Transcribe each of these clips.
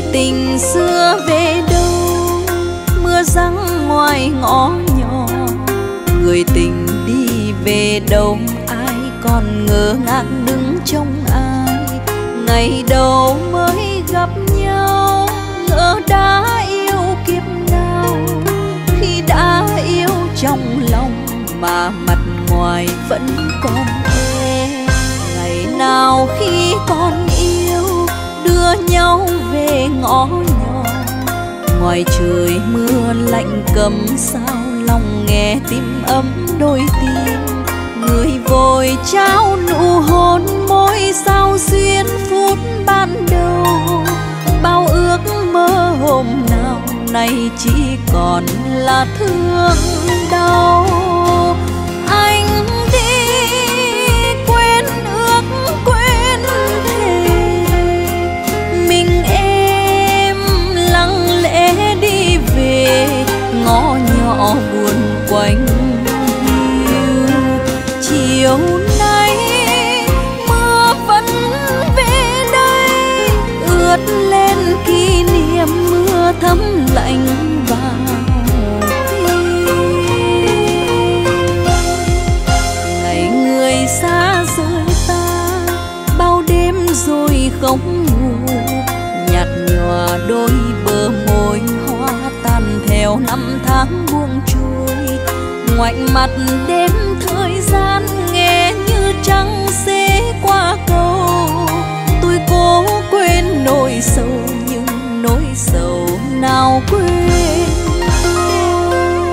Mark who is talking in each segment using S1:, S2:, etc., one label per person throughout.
S1: tình xưa về đâu, mưa giăng ngoài ngõ nhỏ. Người tình đi về đâu, ai còn ngơ ngác đứng trông ai. Ngày đầu mới gặp nhau, ngỡ đã yêu kiếp nào. Khi đã yêu trong lòng mà mặt ngoài vẫn còn e. Ngày nào khi còn yêu, đưa nhau về ngõ nhỏ. Ngoài trời mưa lạnh cấm sao lòng nghe tim ấm đôi tim. Người vội trao nụ hôn môi sao duyên phút ban đầu. Bao ước mơ hôm nào nay chỉ còn là thương đau. Anh đi quên ước quên thề, mình em lặng lẽ đi về ngõ nhỏ buồn quanh hiu. Chiều nay mưa vẫn về đây, ướt lên kỷ niệm mưa thấm lạnh vào tim. Ngày người xa rời ta, bao đêm rồi không ngủ. Nhạt nhòa đôi bờ môi hoa tan theo năm tháng buông trôi. Ngoảnh mặt đêm thời gian nghe như trăng xế qua cầu. Tôi cố quên nỗi sầu nhưng nỗi sầu nào quên tôi.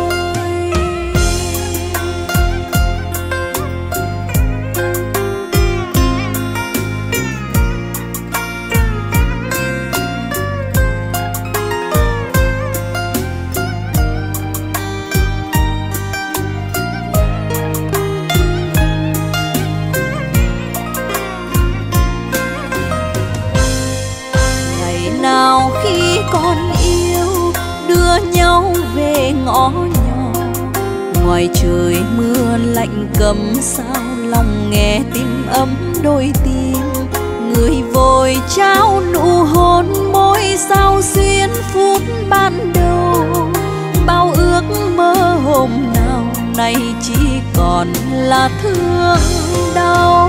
S1: Nào khi còn yêu, đưa nhau về ngõ nhỏ. Ngoài trời mưa lạnh cấm sao lòng nghe tim ấm đôi tim. Người vội trao nụ hôn môi sao duyên phút ban đầu. Bao ước mơ hôm nào nay chỉ còn là thương đau.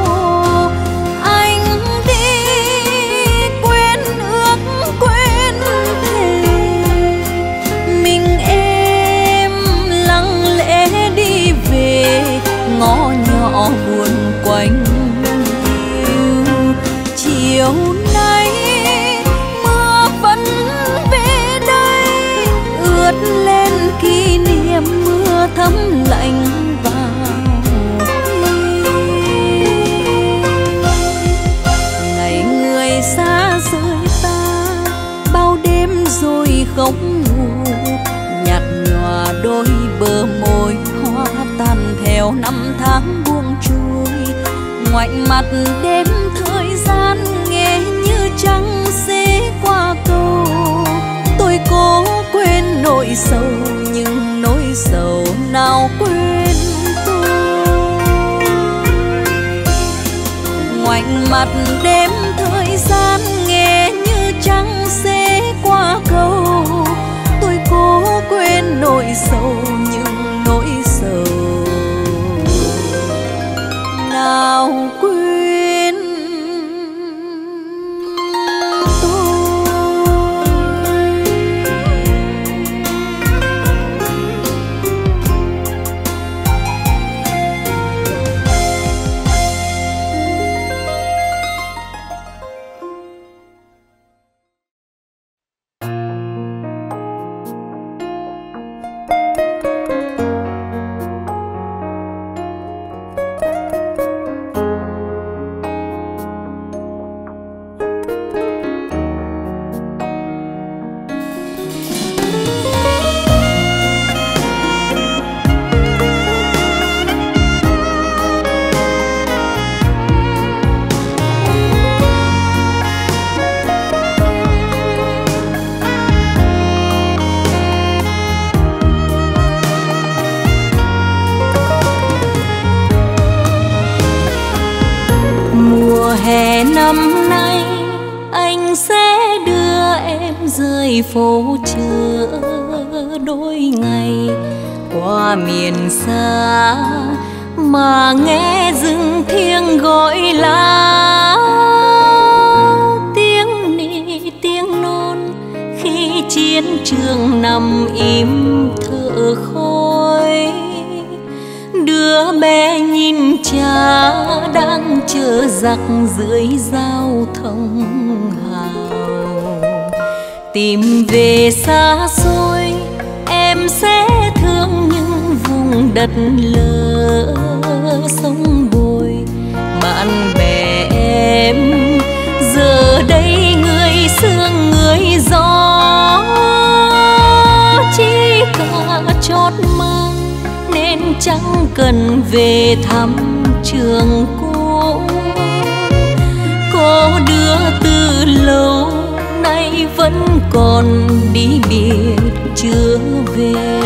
S1: Quên thề, mình em lặng lẽ đi về ngõ nhỏ buồn quanh hiu. Chiều nay mưa vẫn về đây, ướt lên kỷ niệm mưa thấm lạnh vào tim. Ngày người xa rời ta, bao đêm rồi không ngủ. Nhạt nhòa đôi bờ môi hoa tan theo năm tháng buông trôi. Ngoảnh mặt đêm thời gian nghe như trăng xế qua cầu. Tôi cố quên nỗi sầu nhưng nỗi sầu nào quên tôi. Ngoảnh mặt đêm thời gian nghe như trăng xế qua cầu. Tôi cố quên nỗi sầu nhưng nỗi sầu nào quên tôi. rơi phố chợ đôi ngày, qua miền xa mà nghe rừng thiêng gọi lá. Tiếng nỉ tiếng nôn khi chiến trường nằm im thở khói. Đứa bé nhìn cha đang chờ giặc dưới giao thông hào. Tìm về xa xôi em sẽ thương những vùng đất lỡ sông bồi. Bạn bè em giờ đây người sương người gió, chỉ cả chót mang nên chẳng cần về thăm trường cũ. Có đứa từ lâu nay vẫn còn đi biệt chưa về.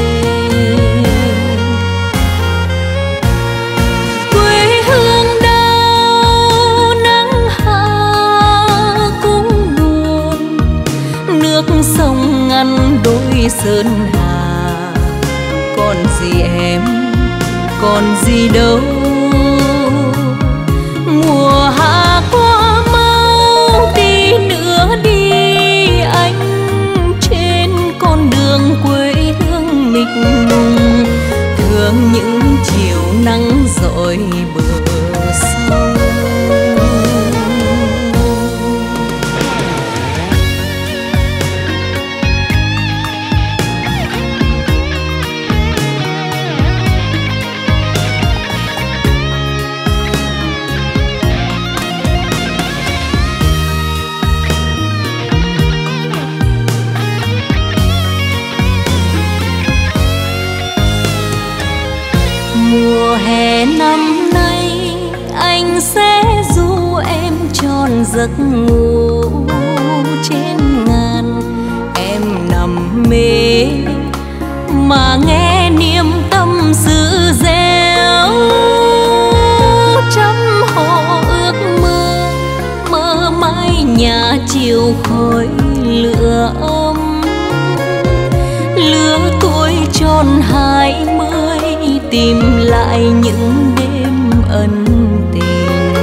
S1: Quê hương đau nắng hạ cũng buồn, nước sông ngăn đôi sơn hà. Còn gì em, còn gì đâu, mùa hạ qua mau đi nữa đi anh. Trên con đường quê hương mịt mùng, thương những chiều nắng rọi bờ sông. Mùa hè năm nay anh sẽ du em tròn giấc ngủ trên ngàn. Em nằm mê mà nghe niềm tâm sự réo, trăm họ ước mơ mơ mãi nhà chiều khói lửa ấm. Lứa tuổi tròn 20 tìm lại những đêm ân tình.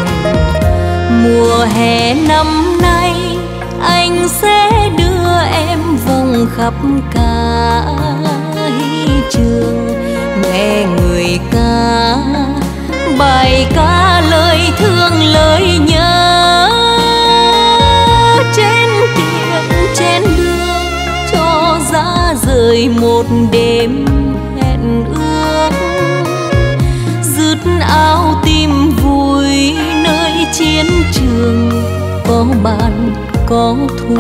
S1: Mùa hè năm nay anh sẽ đưa em vòng khắp cả trường, nghe người ca bài ca lời thương lời nhớ. Trên tiệm trên đường cho ra rời một đêm hẹn ước. Dứt áo tim vui nơi chiến trường, có bạn có thù.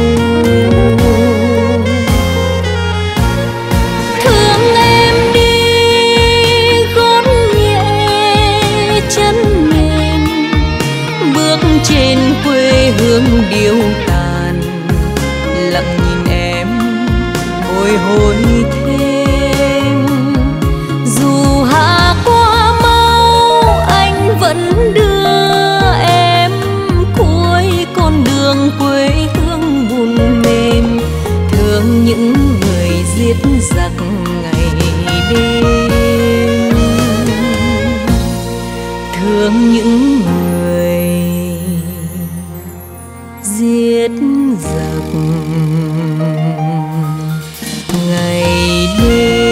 S1: Thương em đi gót nhẹ chân mềm, bước trên quê hương điêu tàn. Lặng nhìn em bồi hồi thêm, dù hạ qua mau anh vẫn đưa em cuối con đường quê hương bùn mềm. Thương những người giết giặc ngày đêm, thương những người giết giặc ngày đêm.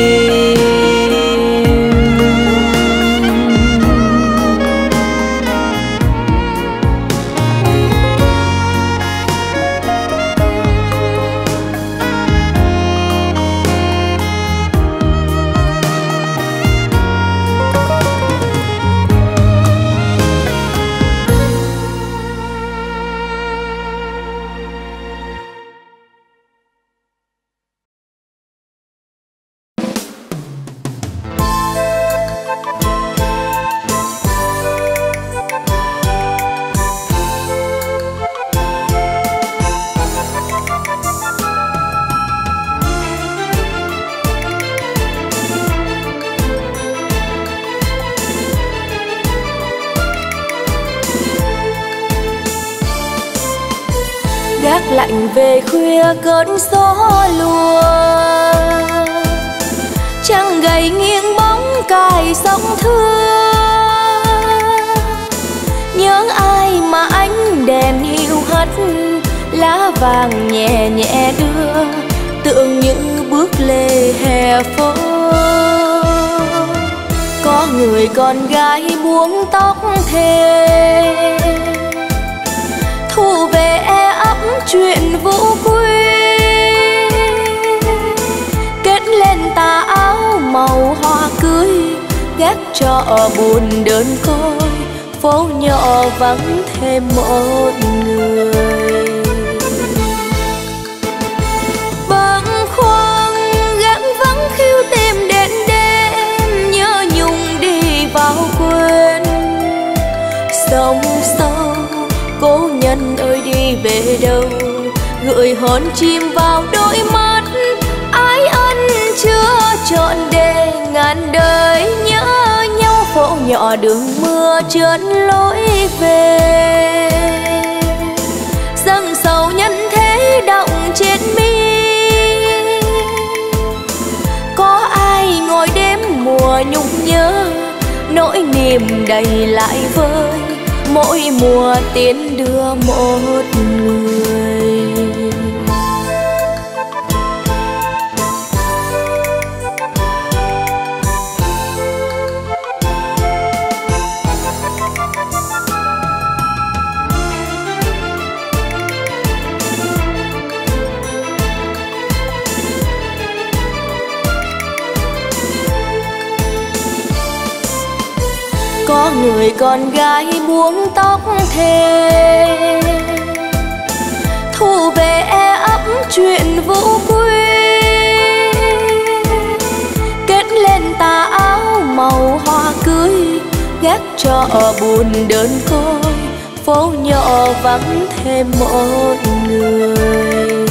S2: gác lạnh về khuya cơn gió lùa, trăng gầy nghiêng bóng cài sóng thưa. Nhớ ai mà ánh đèn hiu hắt, lá vàng nhẹ nhẹ đưa, tượng như bước lê hè phố. Có người con gái buông tóc thề, thu về e ấp chuyện vũ quy, kết lên tà áo màu hoa cưới, gác trọ buồn đơn côi, phố nhỏ vắng thêm một người. Bâng khuâng gắng vắng khiêu tìm đèn đêm, nhớ nhung đi vào quên. Sông sâu cố nhân ơi đi về đâu, gửi hồn chim vào đôi mắt, ái ân chưa trọn đề ngàn đời nhớ nhau. Phố nhỏ đường mưa trơn lối về, dâng sầu nhân thế đọng trên mi. Có ai ngồi đêm mùa nhung nhớ, nỗi niềm đầy lại vơi, mỗi mùa tiến đưa một người. Có người con gái buông tóc thề, thu về e ấp chuyện vũ quy, kết lên tà áo màu hoa cưới, gác trọ buồn đơn côi, phố nhỏ vắng thêm một người.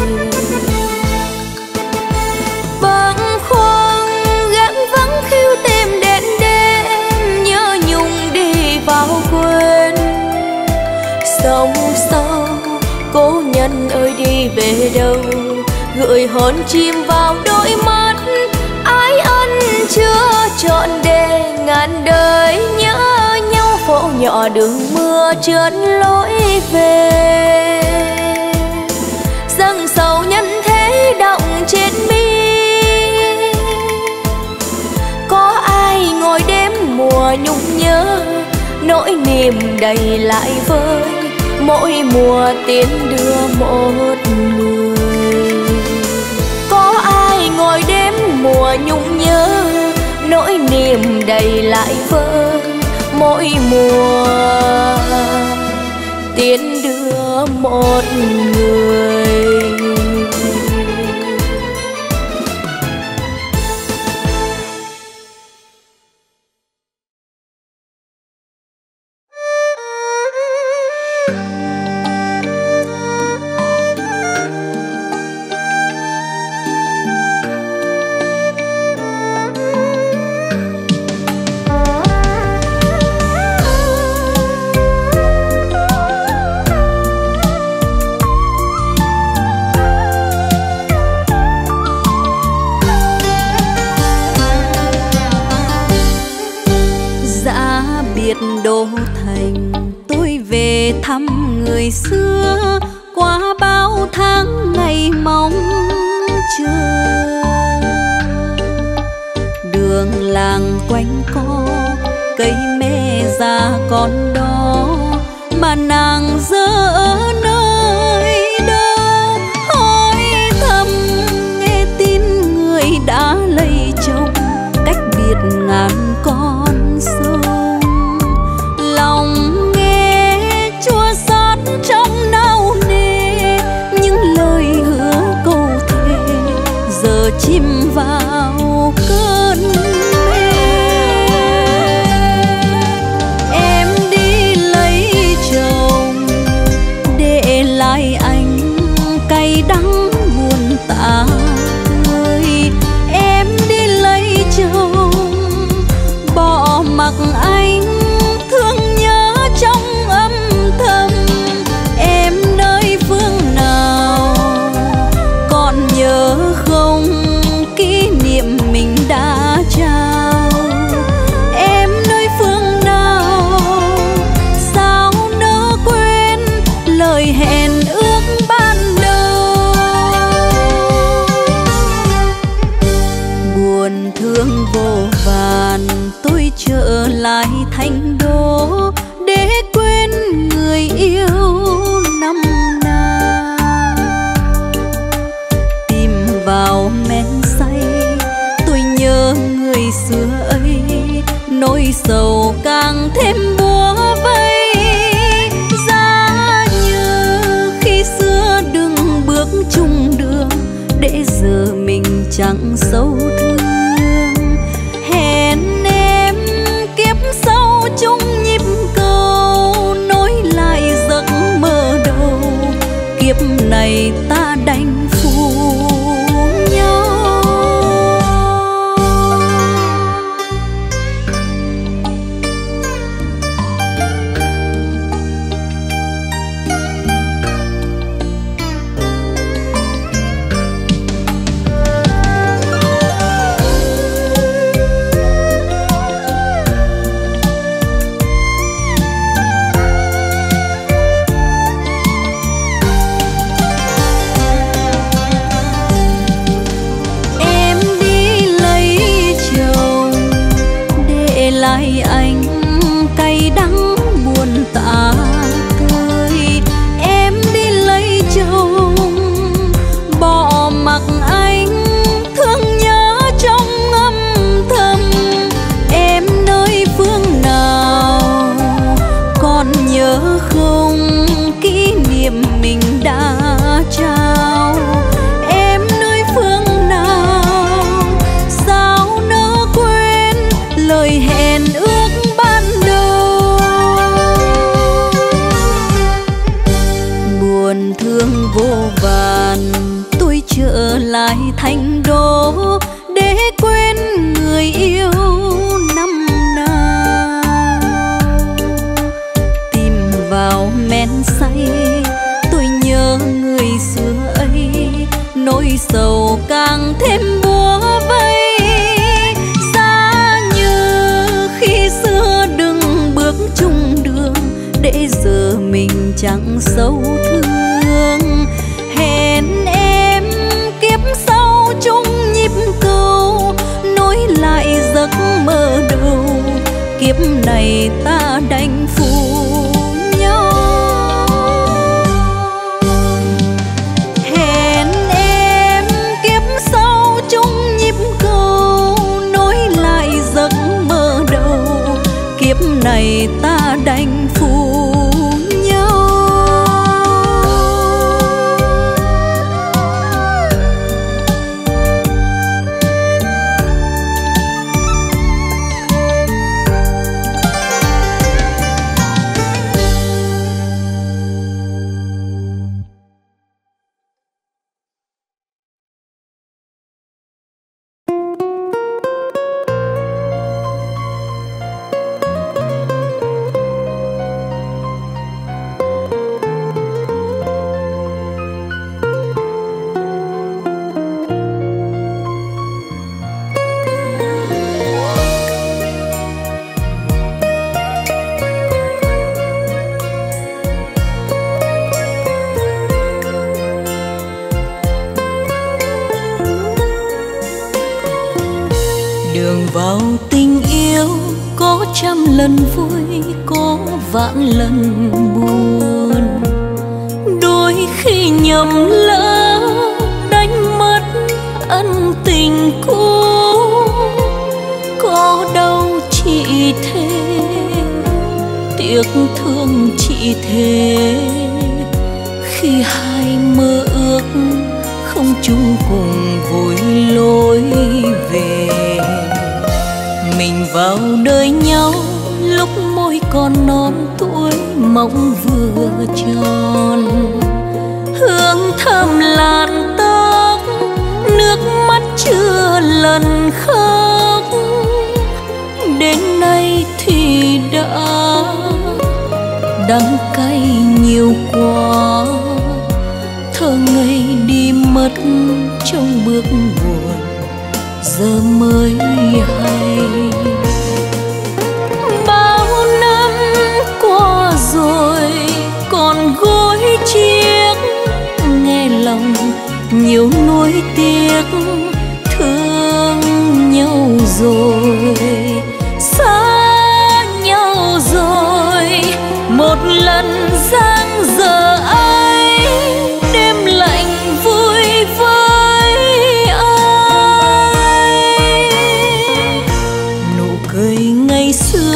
S2: Bâng khuâng gắng vắng khiêu tìm đèn đêm, nhớ nhung đi vào quên. Sông sâu cố nhân ơi đi về đâu, gửi hồn chim vào đôi mắt, ái ân chưa trọn đề ngàn đời nhớ nhau. Phố nhỏ đường mưa trơn lối về, dâng sầu nhân thế đọng trên mi. Có ai ngồi đêm mùa nhung nhớ, nỗi niềm đầy lại vơi, mỗi mùa tiến đưa một người. Có ai ngồi đêm mùa nhung nhớ, nỗi niềm đầy lại vơi, mỗi mùa tiến đưa một người.
S1: Đô thành tôi về thăm người xưa, qua bao tháng ngày mong chờ. Đường làng quanh co cây me già còn đó, mà nàng giờ ở nơi đâu. Hỏi thăm nghe tin người đã lấy chồng, cách biệt ngàn con sông. Lòng nghe chua xót trong nao nề, những lời hứa câu thề giờ chìm vào cơn mê. Em đi lấy nỗi sầu càng thêm bủa vây. Giá như khi xưa đừng bước chung đường, để giờ mình chẳng sâu thương. Hẹn em kiếp sau chung nhịp cầu, nối lại giấc mơ đầu. Kiếp này ta đành phụ nhau. Anh cay đắng buồn tả tơi. Em đi lấy chồng, bỏ mặc anh thương nhớ trong âm thầm. Em nơi phương nào còn nhớ không kỷ niệm mình đã trao. Em nơi phương nào sao nỡ quên lời hẹn ước ban đầu. Buồn thương vô vàn, tôi trở lại thành đô để quên người yêu năm nào. Tìm vào men say, tôi nhớ người xưa ấy, nỗi sầu càng thêm bủa vây. Chung đường để giờ mình chẳng sâu thương. Hẹn em kiếp sau chung nhịp cầu, nối lại giấc mơ đầu. Kiếp này ta đành phụ nhau. Hẹn em kiếp sau chung nhịp cầu, nối lại giấc mơ đầu. Kiếp này ta đành phụ nhau. Vào tình yêu có trăm lần vui, có vạn lần buồn. Đôi khi nhầm lỡ đánh mất ân tình cũ. Có đâu chỉ thế, tiếc thương chỉ thế. Khi hai mơ ước không chung cùng vội lối về. Mình vào đời nhau lúc môi còn non, tuổi mộng vừa tròn. Hương thơm làn tóc, nước mắt chưa lần khóc. Đến nay thì đã đắng cay nhiều quá. Thơ ngây đi mất trong bước buồn, giờ mới hay. Bao năm qua rồi còn gối chiếc, nghe lòng nhiều nuối tiếc. Thương nhau rồi, xa nhau rồi, một lần giang dở ấy. Đêm lạnh vui với ai, nụ cười ngày xưa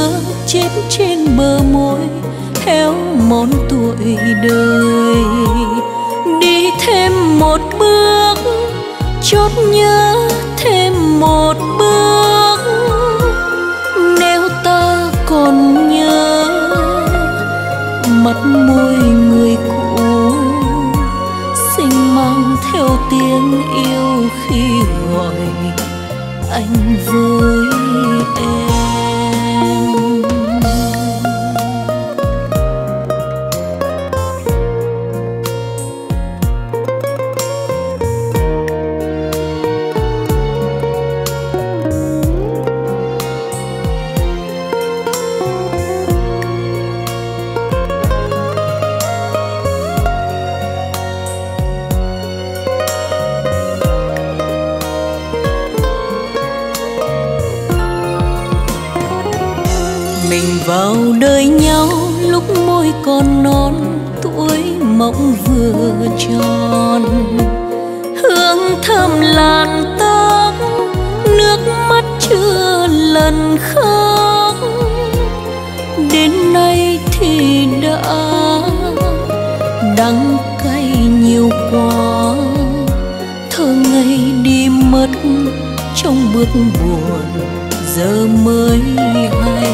S2: thêm một bước, chót nhớ thêm một bước. Nếu ta còn nhớ mắt môi người cũ, xinh mang theo tiếng yêu khi gọi anh với em. Vào đời nhau lúc môi còn non, tuổi mộng vừa tròn, hương thơm làn tóc, nước mắt chưa lần khóc. Đến nay thì đã đắng cay nhiều quá, thơ ngây đi mất trong bước buồn giờ mới hay.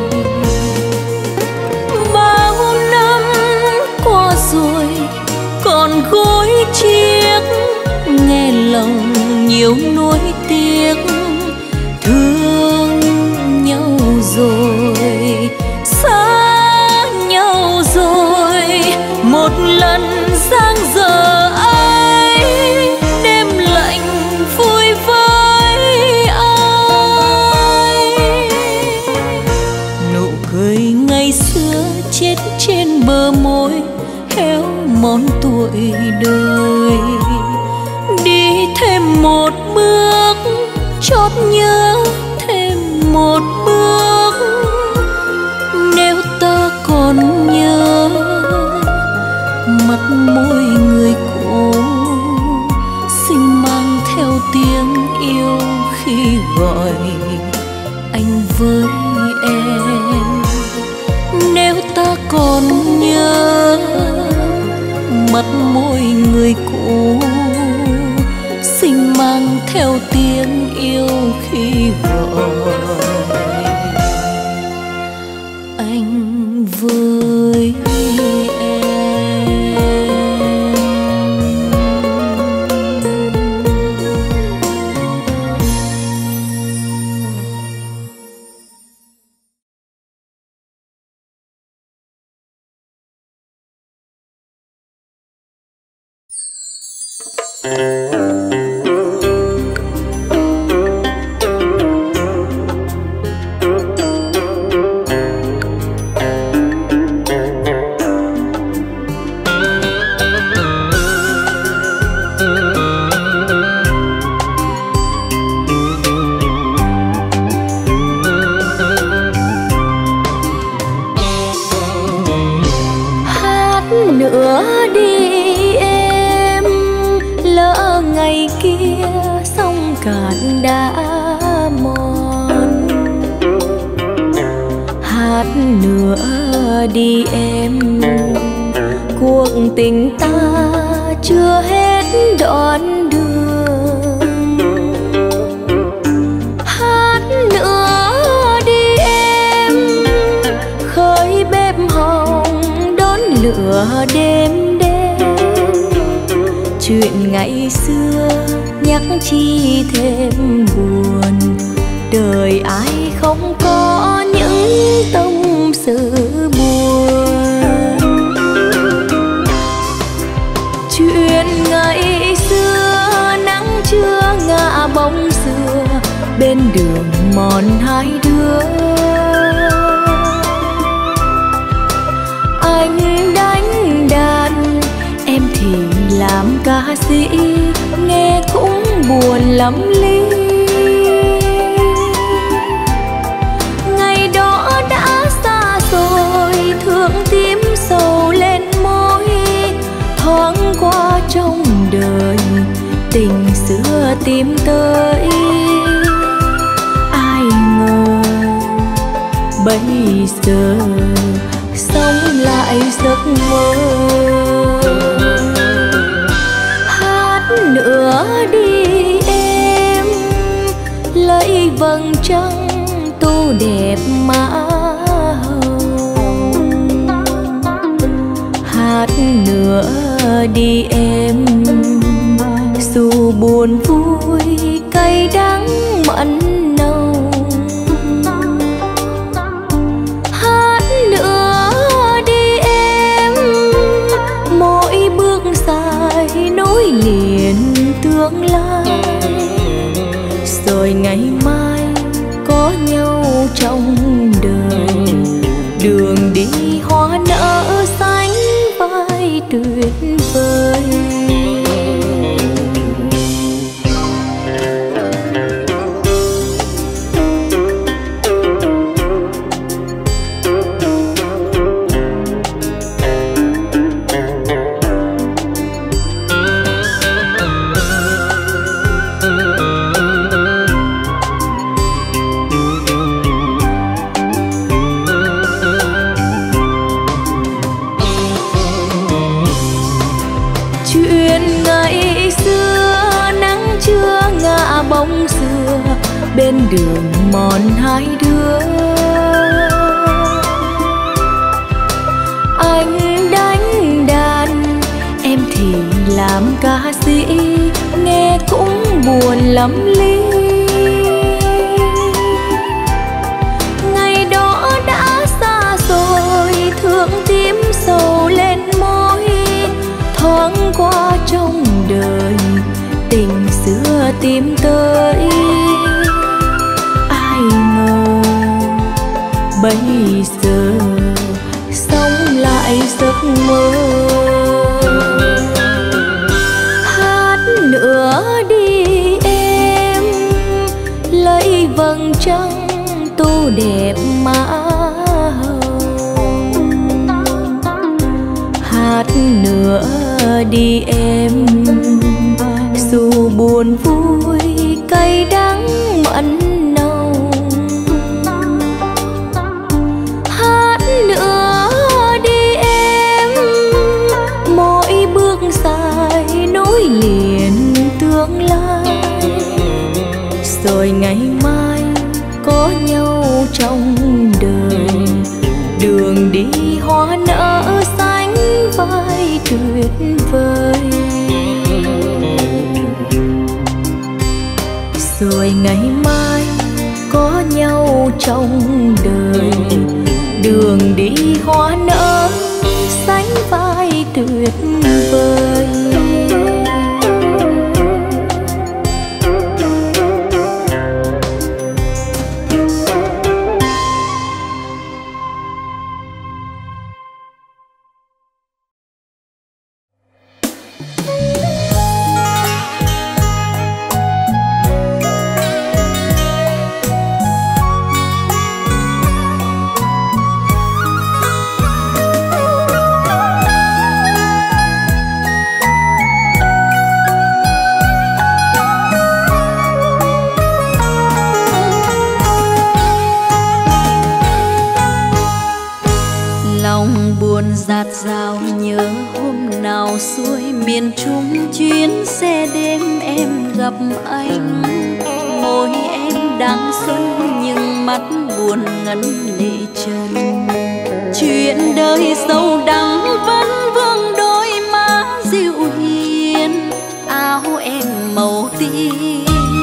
S2: Bao năm qua rồi còn gối chiếc, nghe lòng nhiều nuối tiếc. Thương nhau rồi, xa nhau rồi, một lần giang dở ấy, đêm lạnh vui với ai. Nụ cười ngày xưa chết trên bờ môi, héo mòn tuổi đời. Đi thêm một bước, chót nhớ thêm một bước. Nếu ta còn nhớ mắt môi người cũ, xinh mang theo tiếng yêu khi gọi anh với em. Nếu ta còn nhớ mắt môi người cũ, xinh mang theo tiếng yêu khi gọi anh với nữa đi em, lỡ ngày kia sông cạn đã mòn. Hát nữa đi em, cuộc tình ta chưa hết đoạn đường. Hát nữa đi em, khơi bếp hồng đón lửa đêm đêm. Chuyện ngày xưa nhắc chi thêm buồn, đời ai không có những tâm sự buồn. Chuyện ngày xưa nắng chưa ngả bóng xưa, bên đường mòn hai đứa. Anh đánh đàn, em thì làm ca sĩ, nghe cũng buồn lắm ly. Ngày đó đã xa rồi, thương tím sầu lên môi. Thoáng qua trong đời, tình xưa tìm tới. Ai ngờ bây giờ sống lại giấc mơ. vầng trăng tô đẹp má hồng. Hát nữa đi em, dù buồn vui cay đắng mặn nồng. Hát nữa đi em, mỗi bước dài nối liền tương lai. Rồi ngày mai có nhau trong đời, đường đi hoa nở xanh vai tuyệt vời. Bóng xưa bên đường mòn hai đứa, anh đánh đàn em thì làm ca sĩ, nghe cũng buồn lắm ly. Ngày đó đã xa rồi, thương tím sầu lên môi, thoáng qua trong đời tình xưa tìm tới. Ai ngờ bây giờ sống lại giấc mơ. Hát nữa đi em, lấy vầng trăng tô đẹp má hồng. Hát nữa đi em, dù buồn vui cay đắng mặn nồng. Hát nữa đi em, mỗi bước dài nối liền tương lai. Rồi ngày mai có nhau trong đời, đường đi hoa nở xanh vai tuyệt vời. Rồi ngày mai có nhau trong đời, đường đi hoa nở sánh vai tuyệt vời.
S1: Dạt dào nhớ hôm nào xuôi miền Trung, chuyến xe đêm em gặp anh. Môi em đang xuân nhưng mắt buồn ngấn lệ trần. Chuyện đời sâu đắng vẫn vương đôi má dịu hiền, áo em màu tím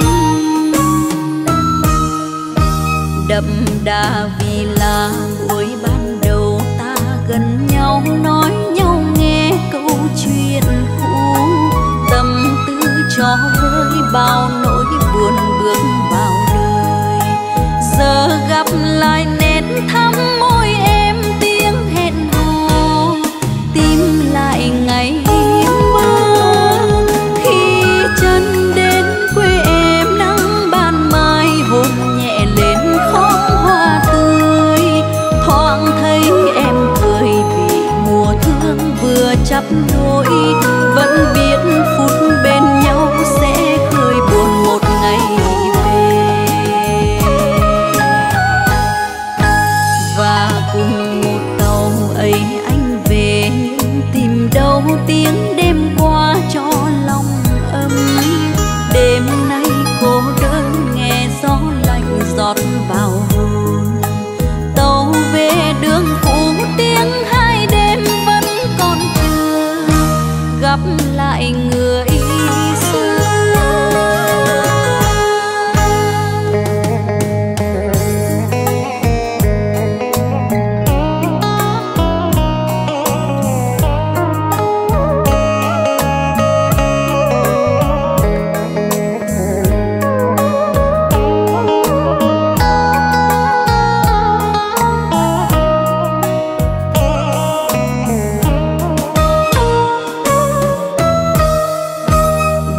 S1: đậm đà vì là buổi ban đầu ta gần nhau, nói nhau nghe câu chuyện cũ, tâm tư cho vơi bao nỗi buồn bước vào đời. Giờ gặp lại nét thắm môi em, tiếng hẹn hò tìm lại ngày mơ. Khi chân đến quê em, nắng ban mai hôn nhẹ lên khóm hoa tươi, thoáng thấy em cười vì mùa thương vừa chắp đôi. Vẫn biết phút bên nhau sẽ khơi buồn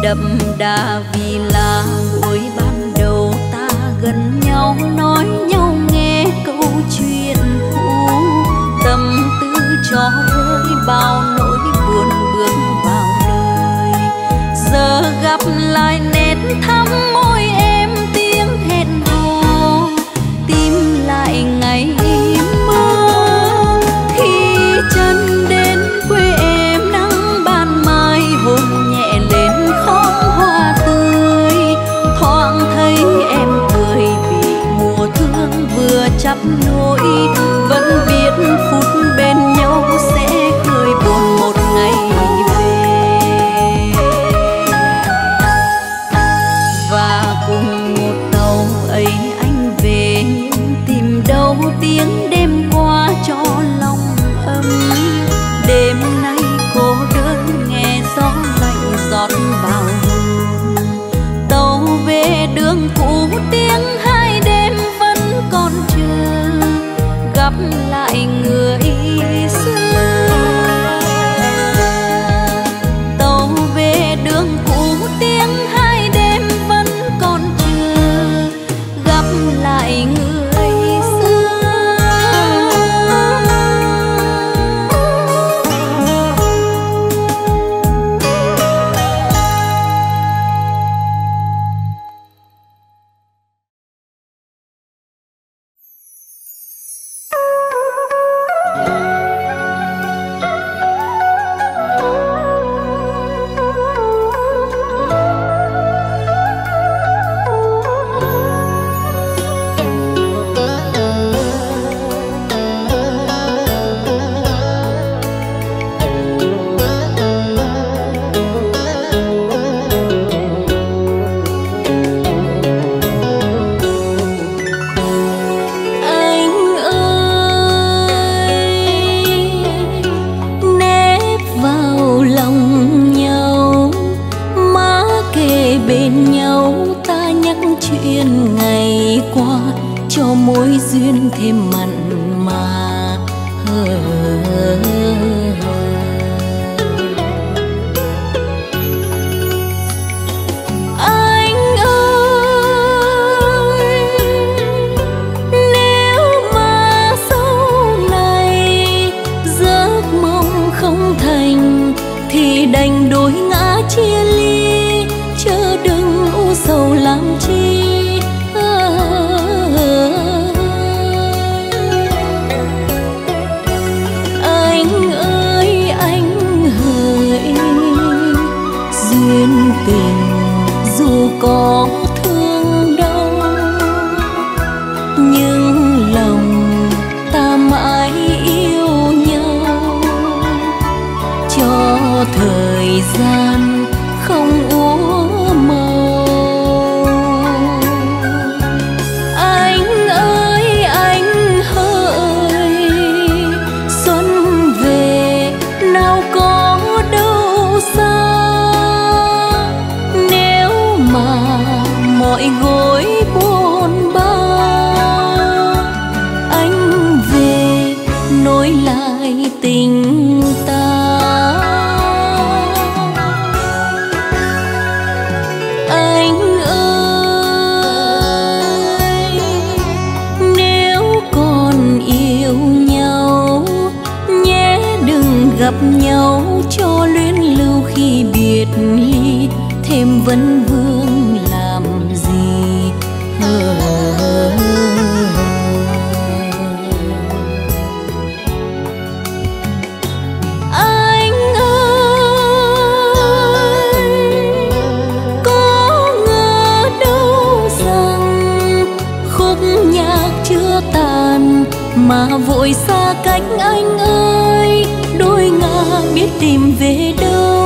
S1: đậm đà vì là buổi ban đầu ta gần nhau, nói nhau nghe câu chuyện cũ, tâm tư cho vơi bao nỗi buồn bước vào đời. Giờ gặp lại nét thắm môi em, tiếng hẹn hò, tìm lại ngày mơ khi chân đến quê em. Nắng ban mai hôn nhẹ lên khóm hoa tươi, thoáng thấy em cười vì mùa thương vừa chắp nối. Vẫn biết phút bên nhau sẽ khơi buồn một ngày về, và cùng một tàu ấy anh về, nhưng tìm đâu tiếng đêm qua cho lòng ấm. Đêm nay cô đơn nghe gió lạnh giọt vào hồn, tàu về đường cũ tiếng hai đêm vẫn còn chờ gặp lại người xưa. Tàu về đường cũ tiếng hai đêm vẫn còn chờ gặp lại người xưa. Duyên thêm mặn mà anh ơi, nếu mà sau này giấc mong không thành thì đành đôi ngã chia ly, chớ đừng u sầu làm chi. Duyên tình dù có thương đau, nhưng lòng ta mãi yêu nhau. Cho thời gian không úa màu. Anh ơi anh hỡi, xuân về nào có đâu xa. Mọi gối bôn ba, anh về nối lại tình ta. Anh ơi, nếu còn yêu nhau nhé đừng gặp nhau cho luyến lưu khi biệt ly, thêm vấn vương làm gì. Anh ơi, có ngờ đâu rằng khúc nhạc chưa tàn mà vội xa cách anh ơi, đôi ngả biết tìm về đâu.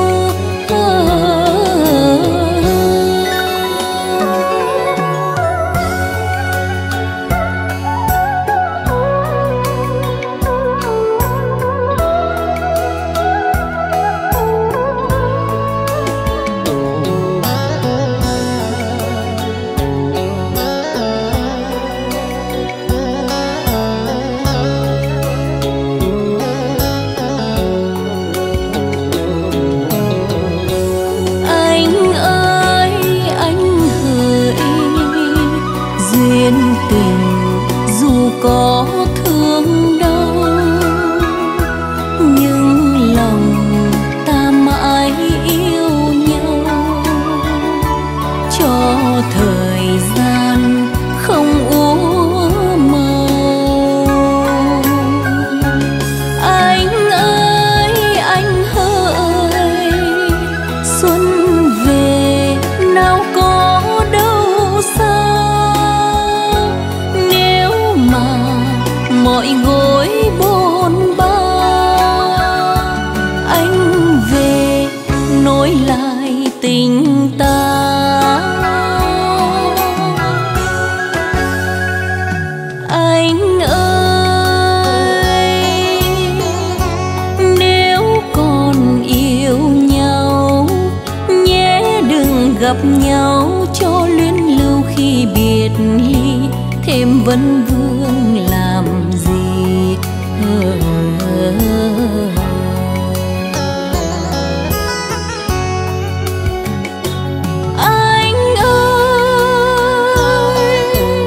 S1: thời gian không úa màu. Anh ơi anh hỡi, xuân về nào có đâu xa. Nếu mà mọi gối bôn ba, anh về nối lại tình ta. Anh ơi, nếu còn yêu nhau nhé đừng gặp nhau cho luyến lưu khi biệt ly, thêm vấn vương làm gì. Anh ơi,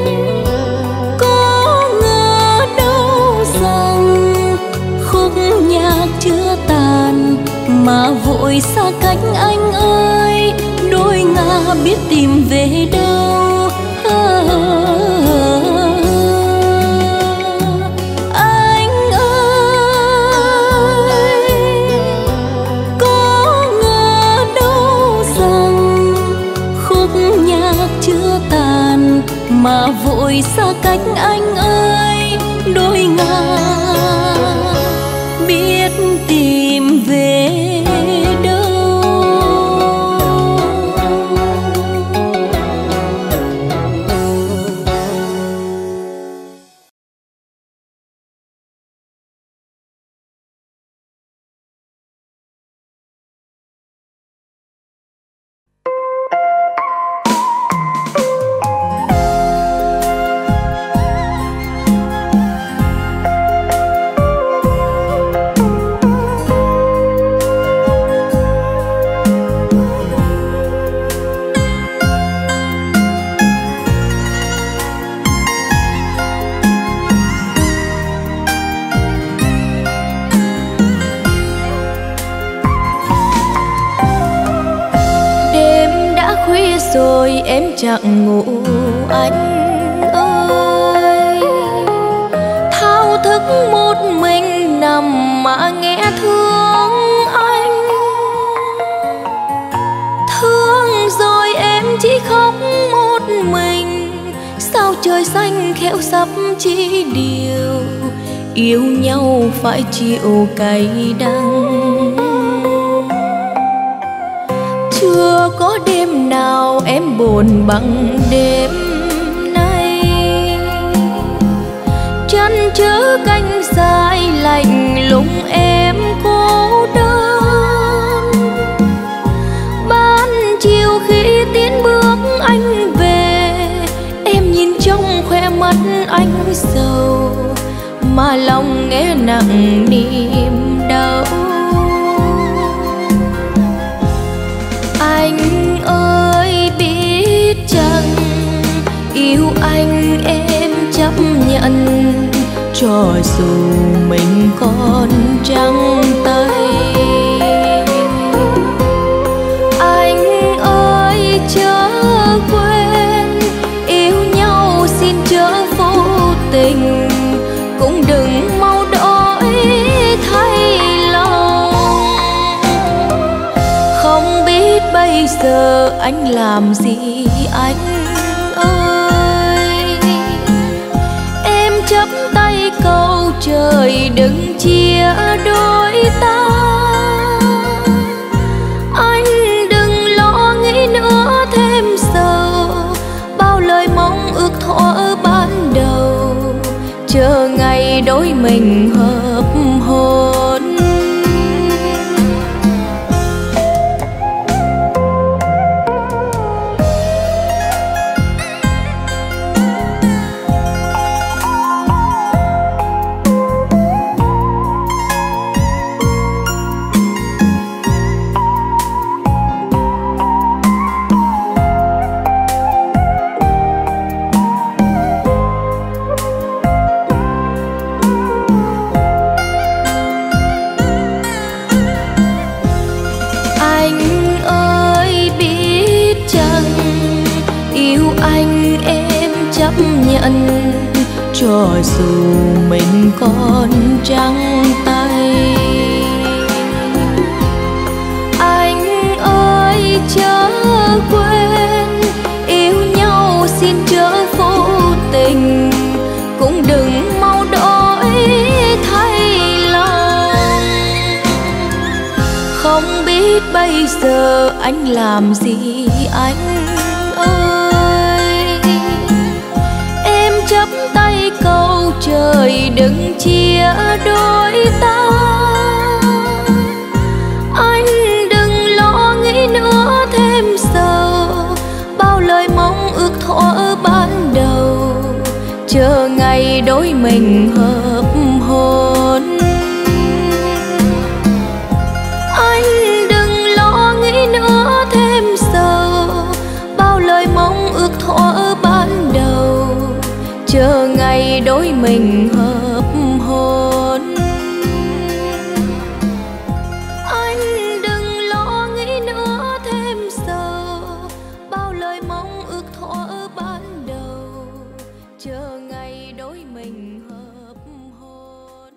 S1: có ngờ đâu rằng khúc nhạc chưa tàn mà vội xa cách. Anh ơi, đôi ngả biết tìm về đâu. Anh ơi, có ngờ đâu rằng khúc nhạc chưa tàn mà vội xa cách. Anh ơi, đôi ngả biết tìm về đâu. Rồi em chẳng ngủ anh ơi, thao thức một mình nằm mà nghe thương anh. Thương rồi em chỉ khóc một mình, sao trời xanh khéo sắp chỉ điều, yêu nhau phải chịu cay đắng. Chưa có đêm nào em buồn bằng đêm nay, chân chớ cánh dài lạnh lùng em cô đơn. Ban chiều khi tiến bước anh về, em nhìn trong khoe mắt anh sầu, mà lòng nghe nặng niềm đau. Anh ơi biết chăng yêu anh em chấp nhận, cho dù mình còn trắng tay. Anh ơi chớ quên yêu nhau xin chớ vô tình, cũng đừng mau đổi thay lòng. Không biết bây giờ anh làm gì anh ơi, em chắp tay cầu trời đừng chia đôi ta. Anh đừng lo nghĩ nữa thêm sầu, bao lời mong ước thuở ban đầu, chờ ngày đôi mình hợp hôn.
S2: cho dù mình còn trắng tay. Anh ơi chớ quên, yêu nhau xin chớ vô tình, cũng đừng mau đổi thay lòng. Không biết bây giờ anh làm gì anh ơi. Em chắp tay cầu trời đừng chia đôi ta. Anh đừng lo nghĩ nữa thêm giờ, bao lời mong ước thuở ban đầu, chờ ngày đôi mình hợp hôn. Anh đừng lo nghĩ nữa thêm giờ, bao lời mong ước thuở ban đầu, chờ ngày đôi mình hợp hôn. Anh đừng lo nghĩ nữa thêm giờ, bao lời mong ước thuở ban đầu, chờ ngày đôi mình hợp hôn.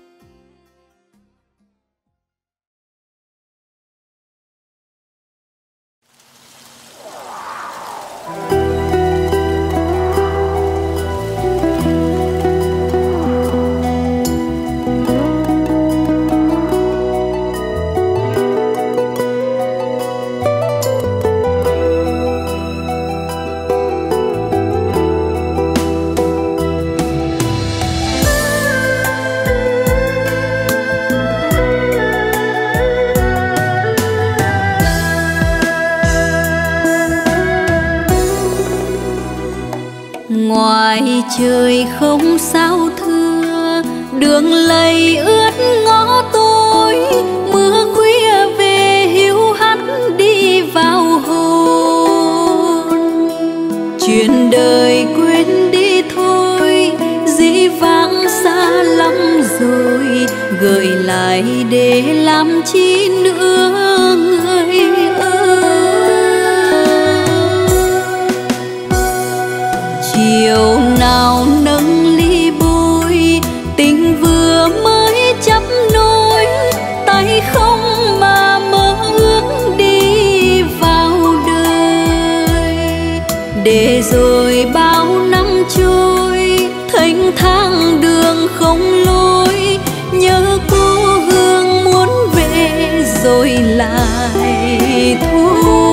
S1: Ngoài trời không sao thưa, đường lầy ướt ngõ tối, mưa khuya về hiu hắt đi vào hồn. Chuyện đời quên đi thôi, dĩ vãng xa lắm rồi, gợi lại để làm chi nữa người ơi. Chiều nào nâng ly bôi, tình vừa mới chấp nối, tay không mà mơ ước đi vào đời. Để rồi bao năm trôi, thênh thang đường không lối, nhớ cô hương muốn về rồi lại thôi.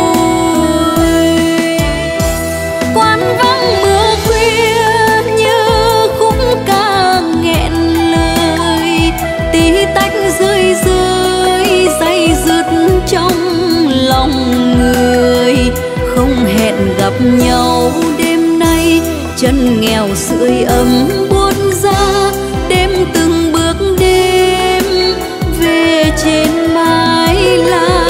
S1: Quán vắng mưa khuya như khúc ca nghẹn lời, tí tách rơi rơi day dứt trong lòng người. Không hẹn gặp nhau đêm nay, chân nghèo sưởi ấm buốt ra, đêm từng bước đêm về trên mái lá.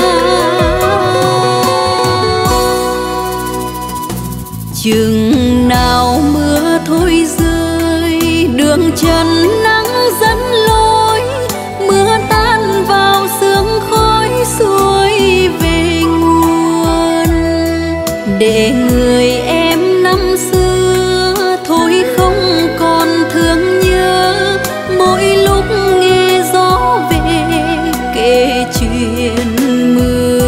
S1: Chừng nào mưa thôi rơi, đường trần nắng dẫn lối, mưa tan vào sương khói xuôi về nguồn. Để người em năm xưa thôi không còn thương nhớ, mỗi lúc nghe gió về kể chuyện mưa.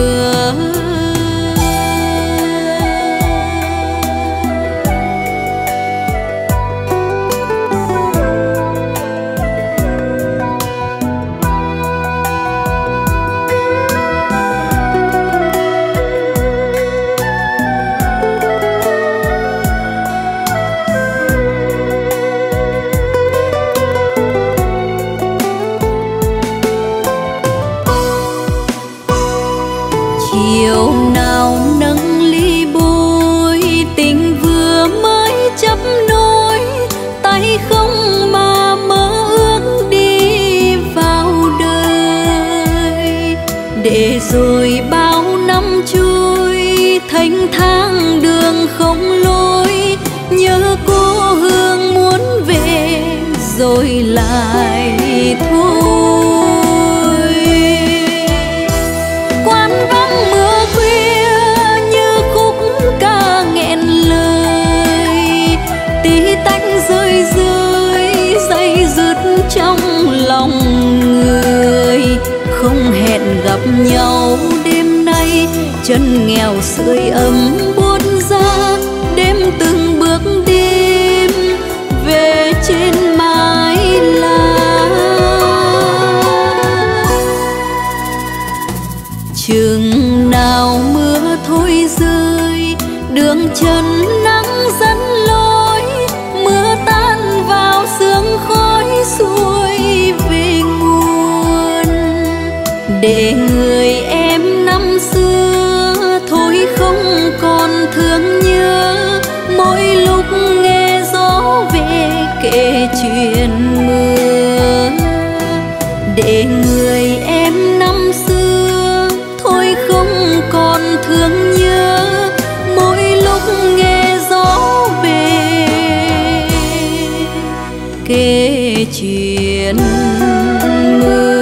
S1: Chiều nào nâng ly bôi, tình vừa mới chấp nối, tay không mà mơ ước đi vào đời. Để rồi bao năm trôi, thênh thang đường không lối, nhớ cô hương muốn về rồi lại thôi. Quán vắng mưa khuya như khúc ca nghẹn lời, tí tách rơi nhau đêm nay, chân nghèo sưởi ấm buốt giá, đêm từng bước đêm về trên mái lá. Chừng nào mưa thôi rơi, đường chân nắng dẫn lối, mưa tan vào sương khói xuôi về nguồn. Để người em năm xưa thôi không còn thương nhớ, mỗi lúc nghe gió về kể chuyện mưa. Để người em năm xưa thôi không còn thương nhớ, mỗi lúc nghe gió về kể chuyện mưa.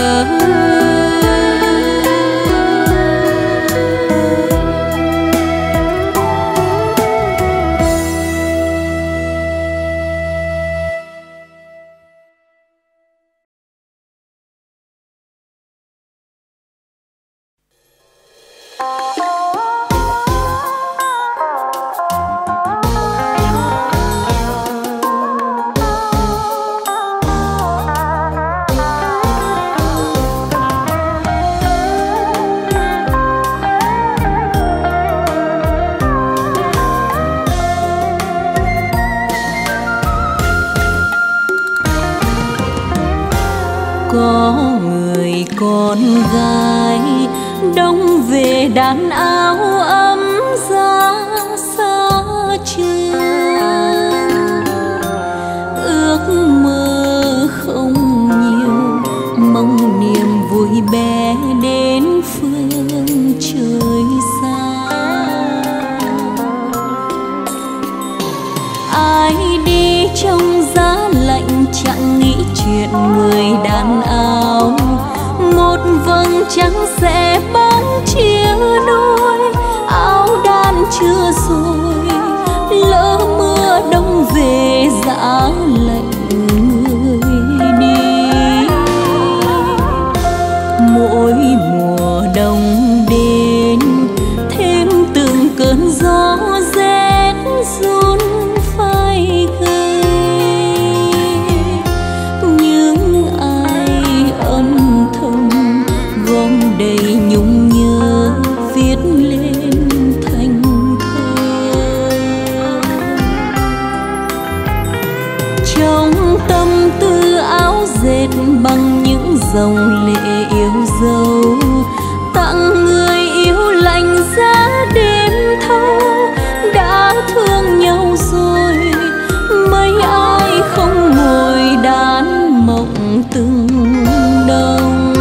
S1: Có người con gái đông về đàn áo ấm ra xa trường, ước mơ không nhiều, mong niềm vui bé đến phương trời xa. Ai đi trong giá lạnh chẳng nghĩ chuyện người đàn áo, một vầng trăng sẽ bóng chia đôi, áo đan chưa rồi lỡ mưa đông về giá lạnh người đi. Mỗi mùa đông đến thêm từng cơn gió rét run phai gầy, những ai âm thầm gom đầy nhung nhớ viết lên thành thơ. Trong tâm tư áo dệt bằng những dòng lệ yêu dấu, tặng người yêu lạnh giá đêm thâu. Đã thương nhau rồi mấy ai không ngồi đàn mộng từng đông.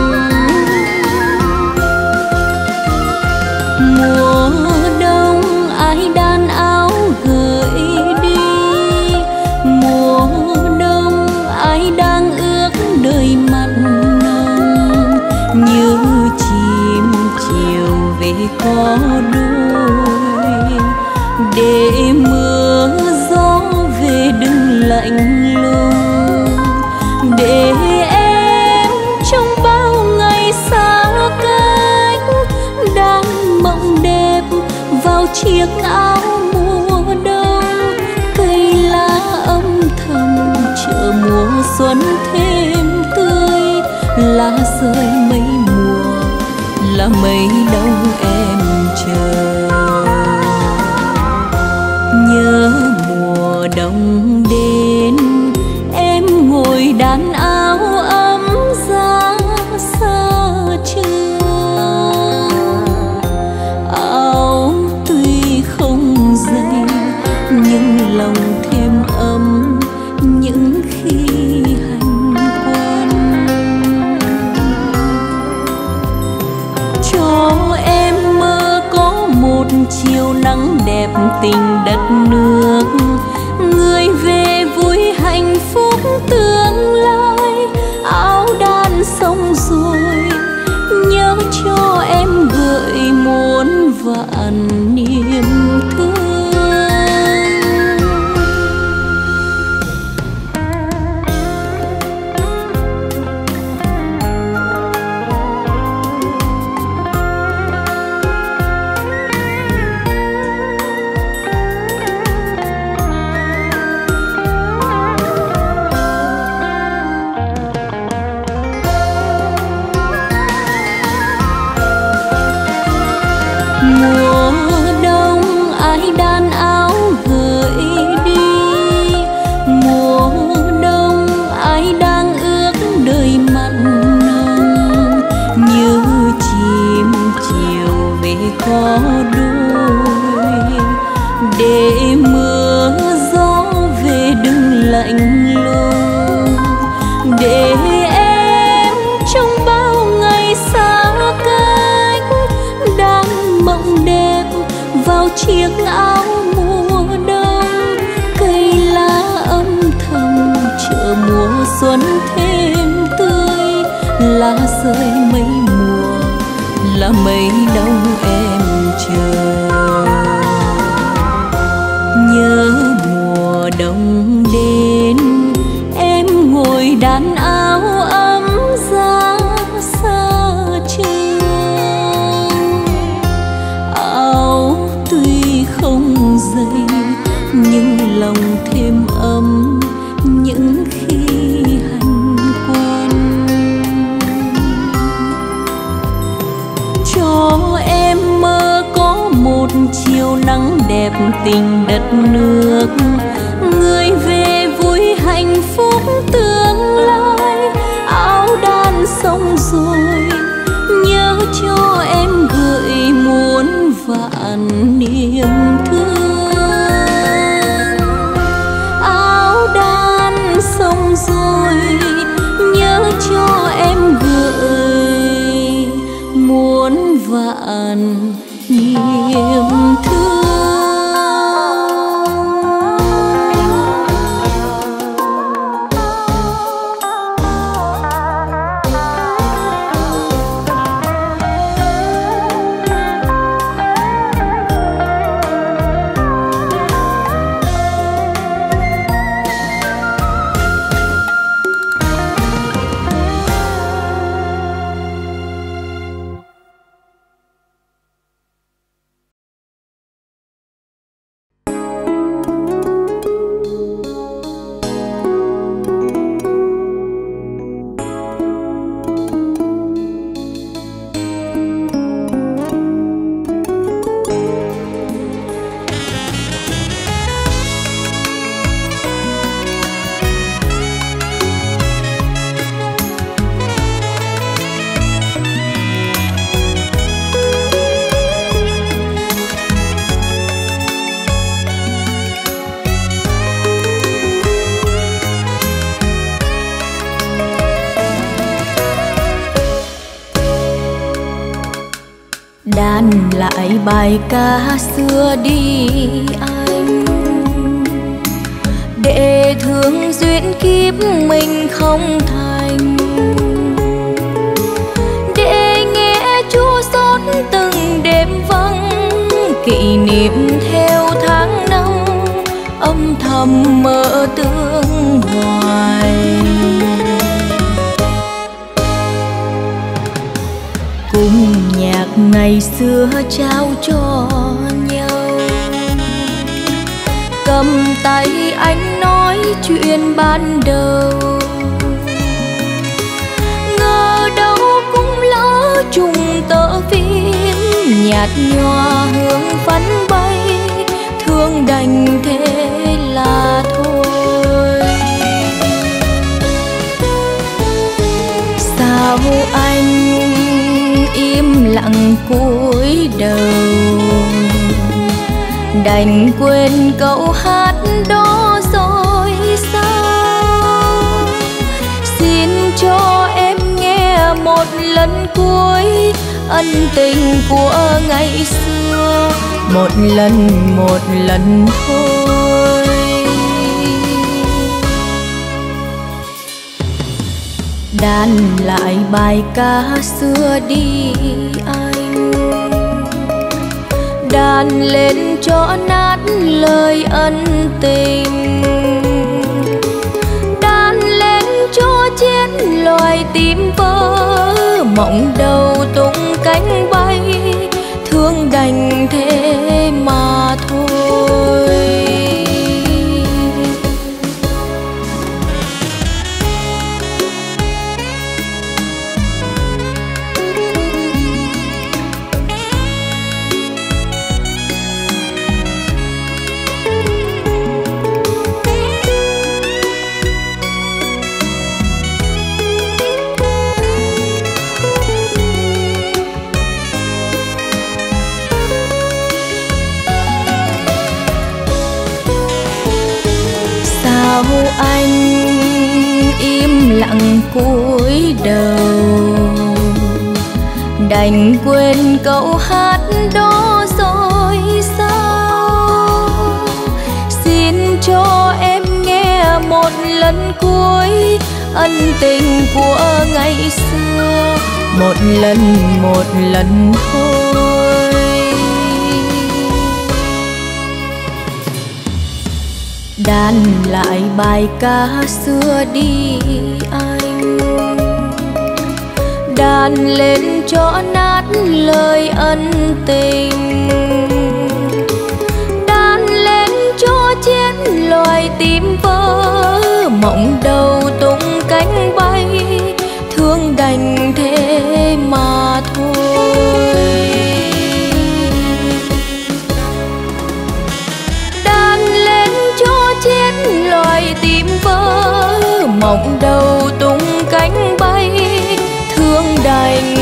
S1: Mùa đông ai đan áo gợi đi, mùa đông ai đang ước đời mặn nồng, như chim chiều về có đôi. Để mưa gió về đừng lạnh lùng, để em trong bao ngày xa cách đang mộng đẹp vào chiếc áo mùa đông. Cây lá âm thầm chờ mùa xuân thêm tươi, lá rơi mấy mùa là mấy đông em chờ. Nhớ mùa đông đến em ngồi đàn áo ấm ra xa trường, áo tuy không dày nhưng lòng thêm ấm những khi hành quân. Cho em mơ có một chiều nắng đẹp tình đất nước, người về vui hạnh phúc tương lai. Áo đan xong rồi nhớ cho em gợi muôn vạn niềm thương. lạnh lùng, để em trong bao ngày xa cách đang mộng đẹp vào chiếc áo mùa đông. Cây lá âm thầm chờ mùa xuân thêm tươi, lá rơi mấy mùa là mấy đông em chờ. Nhớ mùa đông đến em ngồi đan áo ấm ra xa trường. Áo tuy không dày nhưng lòng thêm ấm những khi hành quân. Cho em mơ có một chiều nắng đẹp tình đất nước, người về vui hạnh phúc tương lai. Áo đan xong rồi nhớ cho em gửi muôn vạn niềm thương. Áo đan xong rồi nhớ cho em gửi muôn vạn niềm thương. Đan lại bài ca xưa đi anh, để thương duyên kiếp mình không thành, để nghe chua xót từng đêm vắng, kỷ niệm theo tháng năm âm thầm mơ tương hoài. Cùng nhạc ngày xưa trao cho nhau, cầm tay anh nói chuyện ban đầu. Ngờ đâu cũng lỡ trùng tờ phim, nhạt nhòa hương phấn bay, thương đành thế là thôi. Sao anh im lặng cúi đầu, đành quên câu hát đó rồi sao? Xin cho em nghe một lần cuối ân tình của ngày xưa, một lần thôi. Đan lại bài ca xưa đi anh, đan lên cho nát lời ân tình, đan lên cho chết loài tim vỡ, mộng đầu tung cánh bay, thương đành thế mà thôi.
S2: sao anh im lặng cúi đầu, đành quên câu hát đó rồi sao? Xin cho em nghe một lần cuối ân tình của ngày xưa, một lần thôi. Đàn lại bài ca xưa đi anh, đàn lên cho nát lời ân tình, đàn lên cho chết loài tim vỡ mộng đầu tung cánh bay, thương đành thế mà thôi. Đàn lên cho chết loài tim vỡ mộng đầu tung cánh bay, thương đành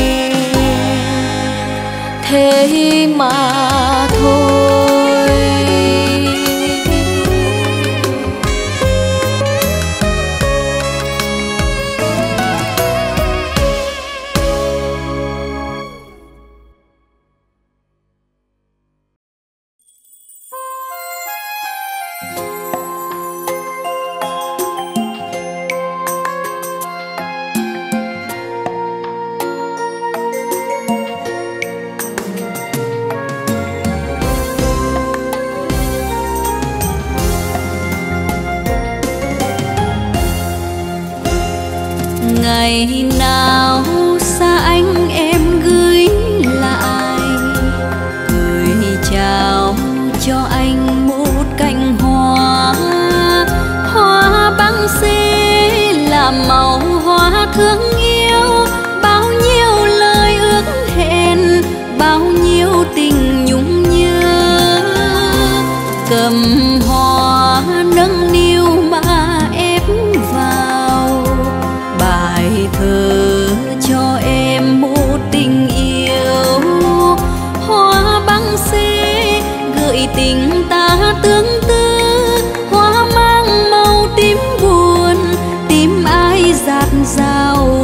S2: thế mà thôi.
S1: Ngày nào xa anh em gửi lại, gửi chào cho anh một cành hoa, hoa băng xê là màu hoa thương yêu. Bao nhiêu lời ước hẹn, bao nhiêu tình nhung nhớ, cầm hoa nâng niu mà ép vào bài thơ cho em một tình yêu. Hoa băng xê gợi tình ta tương tư, hoa mang màu tím buồn, tim ai dạt dào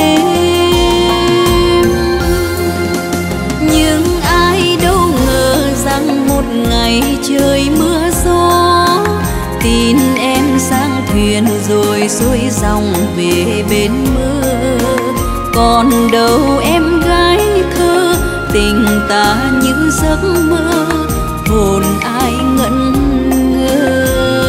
S1: thêm. Nhưng ai đâu ngờ rằng một ngày trời mưa gió, tin em sang thuyền rồi xuôi dòng về bên mưa. Còn đâu em gái thơ, tình ta những giấc mơ, hồn ai ngẩn ngơ.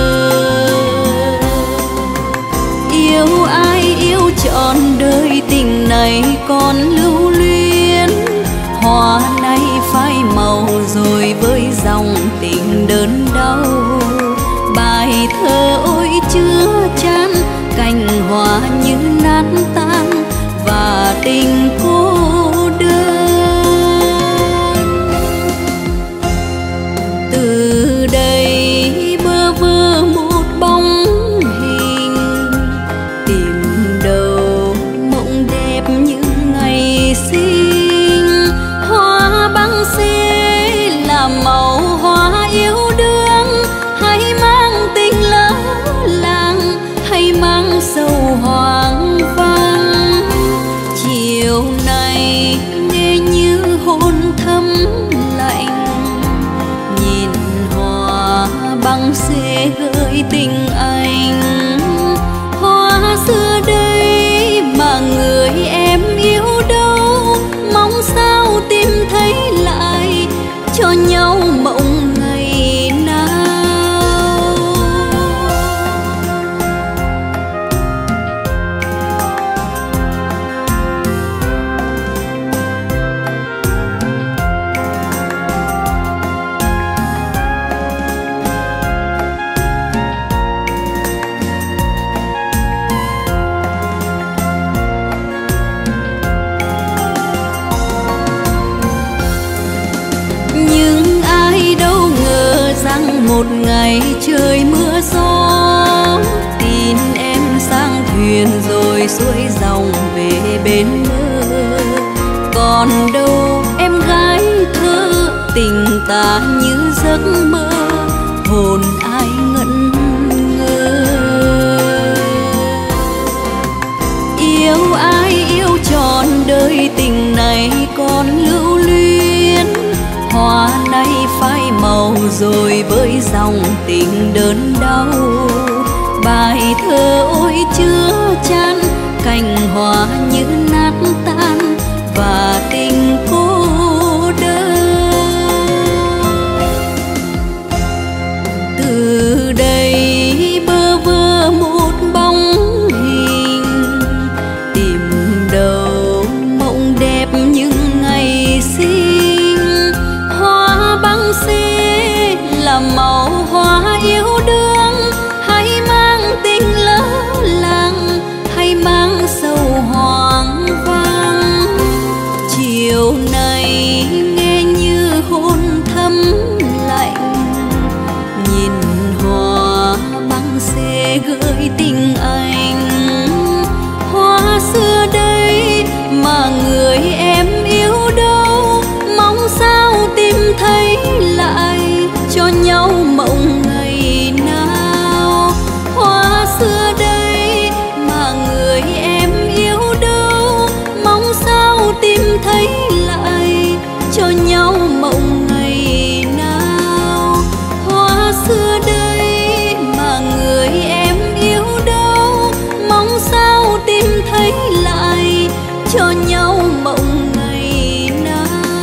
S1: Yêu ai yêu trọn đời, tình này còn lưu luyến. Hoa nay phai màu rồi với dòng tình đớn đau. Bài thơ ôi chứa chan cành hoa như nát tan và tình cô đơn. Từ đây bơ vơ một bóng hình, tìm đâu mộng đẹp những ngày sinh. Hoa băng xê là màu hoa yêu đương, hay mang tình lỡ làng, hay mang sầu hoang vắng. Chiều nay nghe như hôn thấm lạnh, nhìn hoa băng xê gợi tình anh. Hoa xưa đây mà người em yêu đâu, mong sao tìm thấy lại cho nhau mộng ngày nào. Nhưng ai đâu ngờ rằng một ngày trời mưa gió, tin em sang thuyền rồi xuôi dòng về bên mơ. Còn đâu em gái thơ, tình ta như giấc mơ, hồn ai ngẩn ngơ. đời tình này còn lưu luyến, hoa nay phai màu rồi với dòng tình đớn đau. Bài thơ ôi chứa chan cành hoa như nát tan và tình cô đơn. Từ đây bơ vơ một bóng hình, tìm đâu mộng đẹp những ngày sinh. Hoa băng xê là màu hoa yêu đương, hay mang tình lỡ làng, hay mang sầu hoang vắng. Chiều nay nghe như hôn thấm lạnh, nhìn hoa băng xê gửi tình anh. Hoa xưa đây mà người em yêu đâu, mong sao tìm thấy lại cho nhau mộng ngày nào. Hoa xưa đây mà người em yêu đâu, mong sao tìm thấy lại cho nhau mộng ngày nào. Hoa xưa đây mà người em yêu đâu, mong sao tìm thấy lại cho nhau mộng ngày nào.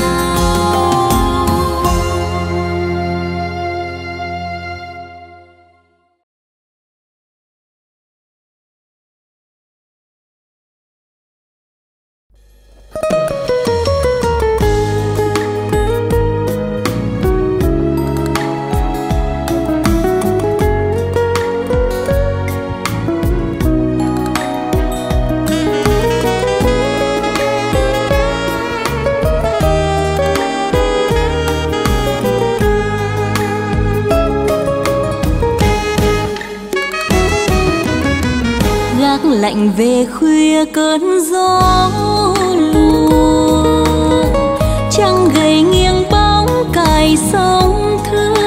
S1: Lạnh về khuya cơn gió lùa, trăng gầy nghiêng bóng cài sông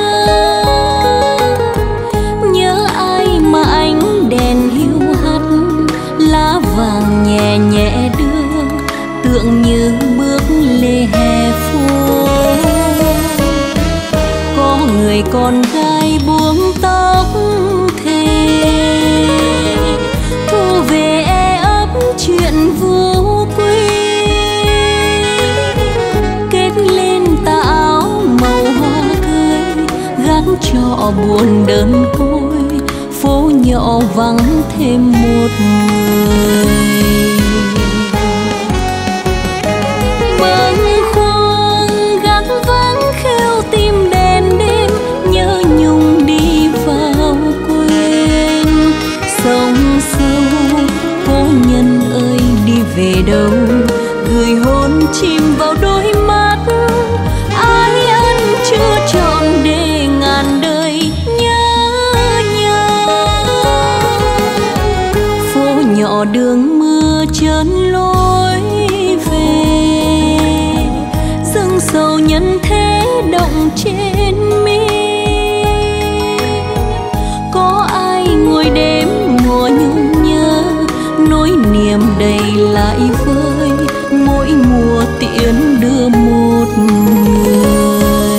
S1: thương. Nhớ ai mà ánh đèn hiu hắt, lá vàng nhẹ nhẹ đưa, tượng như bước lê hè phố. Có người con gái buông tóc về ấp chuyện vô quy, kết lên tà áo màu hoa cười, gác cho buồn đơn côi, phố nhỏ vắng thêm một người. Bâng khuâng gác vắng khêu tim đèn đêm, nhớ nhung đi vào quên. Sông sâu cố nhân ơi đi về đâu, gửi hôn chìm vào đôi mắt. Ai ân chưa trọn để ngàn đời nhớ nhau. Phố nhỏ đường mưa trơn lối về, dâng sầu nhân thế động trên mi. Có ai ngồi đêm mùa nhung nhớ, nỗi niềm đầy lại vơi, mỗi mùa tiễn đưa một người.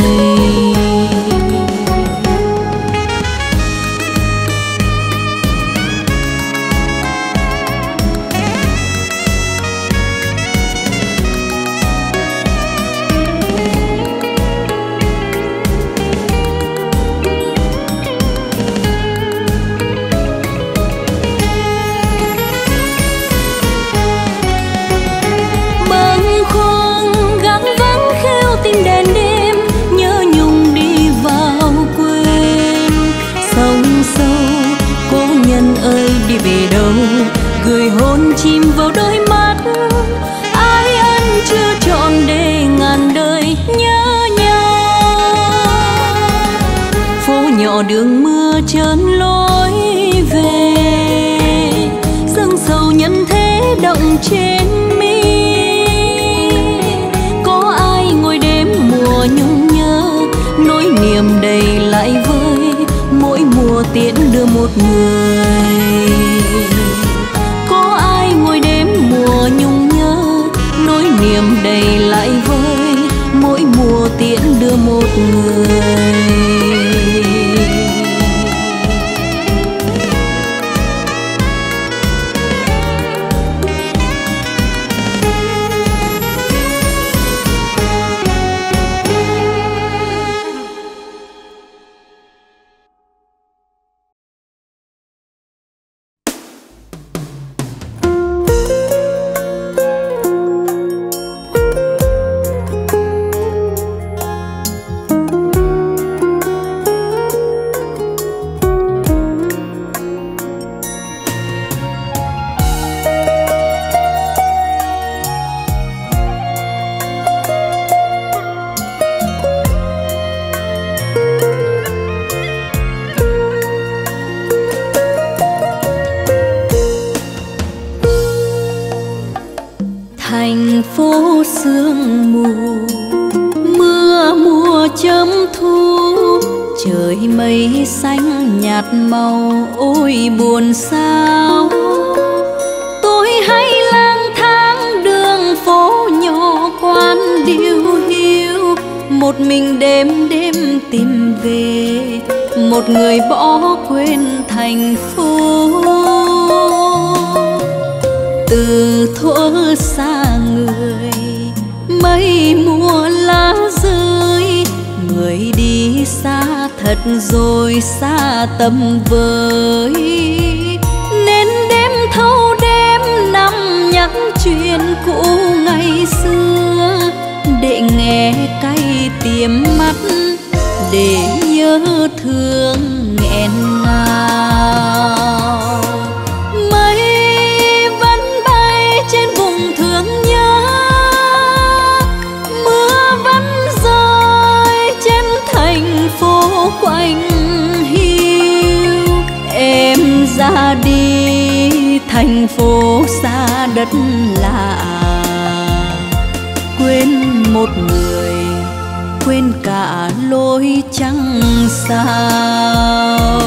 S1: Đi về đâu gửi hôn chìm vào đôi mắt. Ai ân chưa trọn để ngàn đời nhớ nhau. Phố nhỏ đường mưa trơn lối về, dâng sầu nhân thế động trên mi. Có ai ngồi đêm mùa nhung nhớ, nỗi niềm đầy lại vơi, mỗi mùa tiễn đưa một người. Có ai ngồi đêm mùa nhung nhớ, niềm đầy lại vơi, mỗi mùa tiễn đưa một người. Thành phố sương mù, mưa mùa chớm thu, trời mây xanh nhạt màu, ôi buồn sao. Tôi hay lang thang đường phố nhỏ quán điêu hiu, một mình đêm đêm tìm về một người bỏ quên thành phố. Từ thuở xa người, mây mùa lá rơi, người đi xa thật rồi xa tầm với. Nên đêm thâu đêm nằm nhắc chuyện cũ ngày xưa, để nghe cay tiềm mắt, để nhớ thương nghẹn ngào. Quanh hiu em ra đi, thành phố xa đất lạ, quên một người, quên cả lối trăng sao.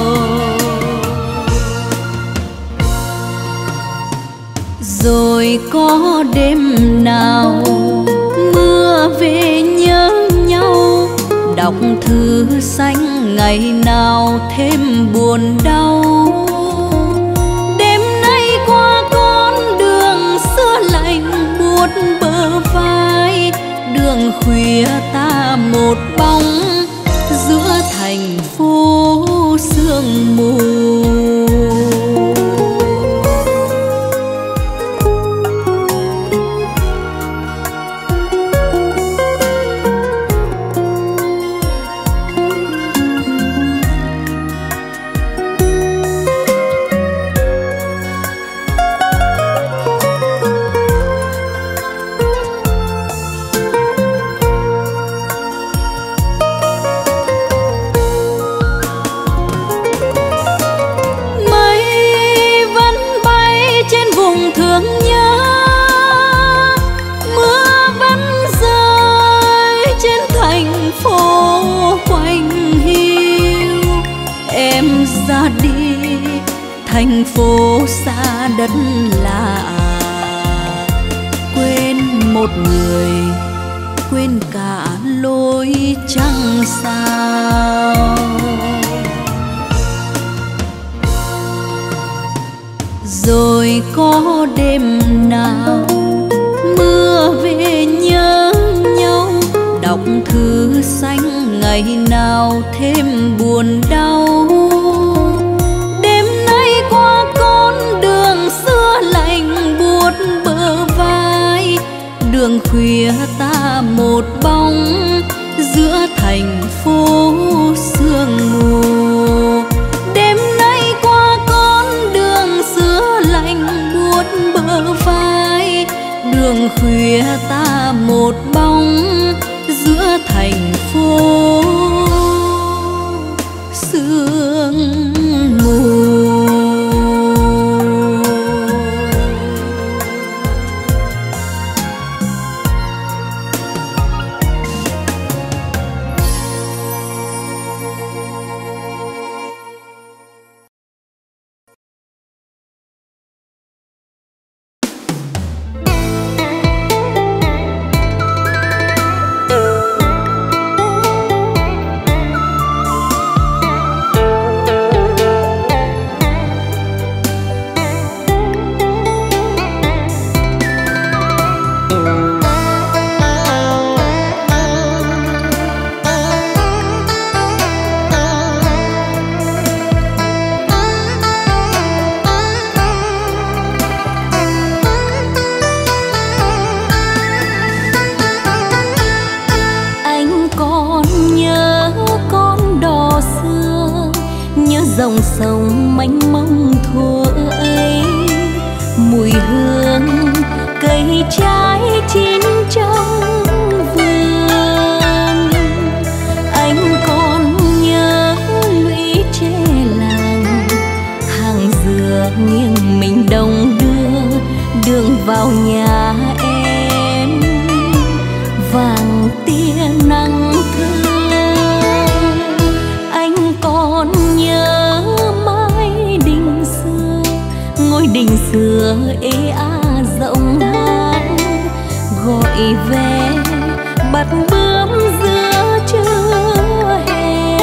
S1: Rồi có đêm nào mưa về nhớ nhau, đọc thư xanh ngày nào thêm buồn đau. Đêm nay qua con đường xưa lạnh buốt bờ vai, đường khuya ta một bóng giữa thành phố sương mù. Thành phố xa đất lạ, quên một người, quên cả lối trăng sao. Rồi có đêm nào mưa về nhớ nhau, đọc thư xanh ngày nào thêm buồn đau. Đường khuya ta một bóng giữa thành phố sương mù. Đêm nay qua con đường xưa lạnh buốt bờ vai, đường khuya ta một bóng giữa thành phố sương mù. dòng sông mênh mông thuở ấy, mùi hương cây trái chín trong vườn. Anh còn nhớ lũy tre làng, hàng dừa nghiêng mình đông đưa đường vào nhà em, vàng tia nắng thơm. Anh còn nhớ mái đình xưa, ngôi đình xưa ê a rộng hang, gọi về bắt bướm giữa trưa hè.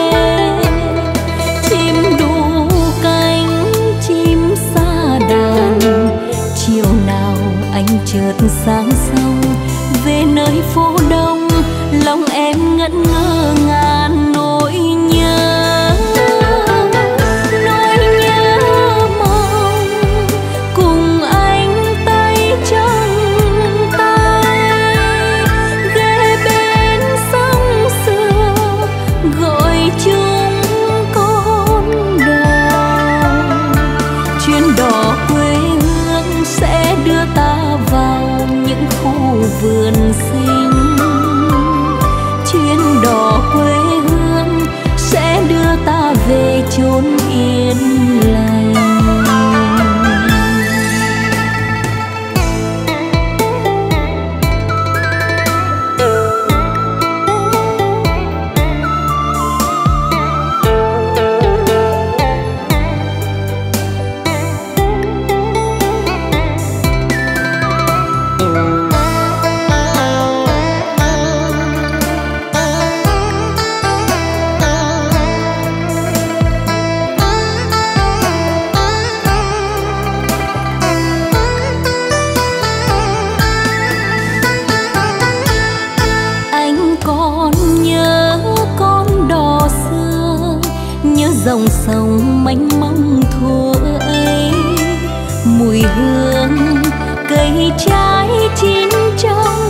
S1: Chim đu cánh chim sa đàn, chiều nào anh chợt sáng sông về nơi phố đông, lòng em ngẩn ngơ ngàn nỗi nhớ, nỗi nhớ mong cùng anh tay trong tay, ghé bên sông xưa gọi chung con đò. Chuyến đò quê hương sẽ đưa ta vào những khu vườn xinh, chuyến đò quê hương sẽ đưa ta về chốn yên lành. Dòng sông mênh mông thuở ấy, mùi hương cây trái chín trong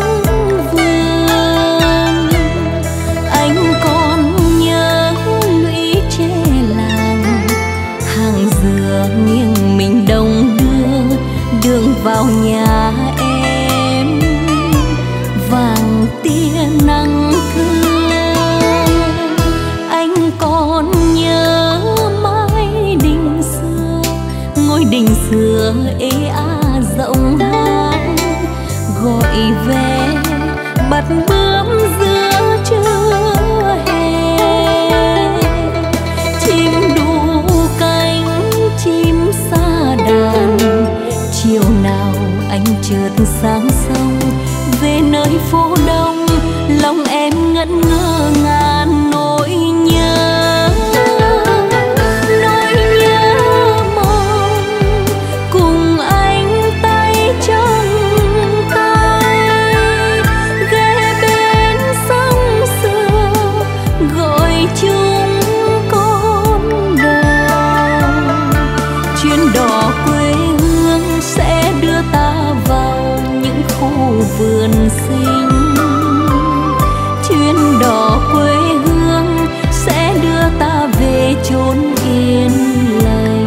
S1: vườn. Anh còn nhớ lũy tre làng, hàng dừa nghiêng mình đông đưa đường vào nhà em, vàng tia nắng thương. Anh còn nhớ ngôi đình xưa ê a rộng hang, gọi về bắt bướm giữa trưa hè. Chim đu cánh chim sa đàn, chiều nào anh chợt sáng sông về nơi phố đông, lòng em ngẩn ngơ ngàn nỗi nhớ. Vườn xinh, chuyến đò quê hương sẽ đưa ta về chốn yên lành.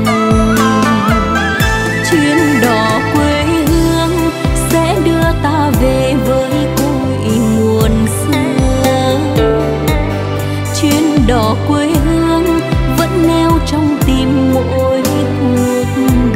S1: Chuyến đò quê hương sẽ đưa ta về với cội nguồn xưa. Chuyến đò quê hương vẫn neo trong tim mỗi cuộc